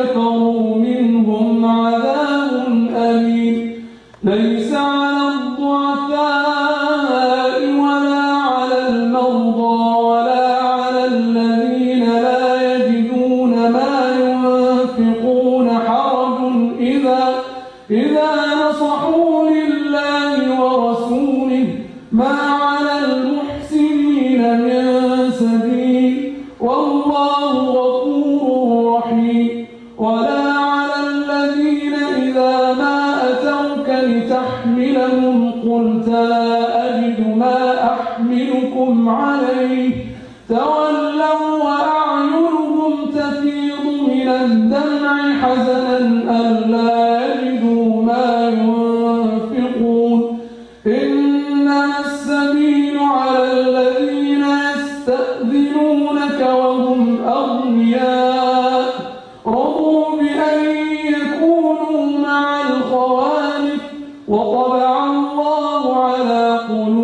كفروا منهم عذاب أليم ليس على الضعفاء ولا على المرضى ولا على الذين لا يجدون ما ينفقون حرج إذا نصحوا لله ورسوله ما على المحسنين من سبيل والله غفور رحيم ولا على الذين إذا ما أتوك لتحملهم قلت لا أجد ما أحملكم عليه تولوا وأعينهم تفيض من الدمع حزنا ألا يجدوا ما ينفقون إنما السبيل على الذين يستأذنونك وهم أغنياء رضوا بأن يكونوا مع الخوالف وطبع الله على قلوبهم